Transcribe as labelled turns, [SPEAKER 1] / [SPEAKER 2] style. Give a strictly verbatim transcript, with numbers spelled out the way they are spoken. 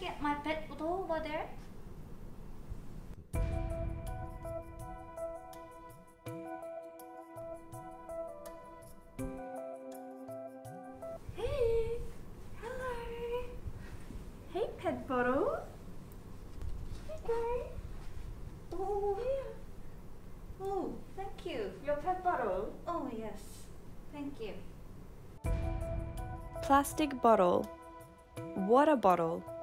[SPEAKER 1] get my pet bottle over there? Hey, hello. Hey, pet bottle. Hey, guys. Oh, yeah. Oh, thank you. Your pet bottle. Oh, yes. Thank you.
[SPEAKER 2] Plastic bottle, water bottle.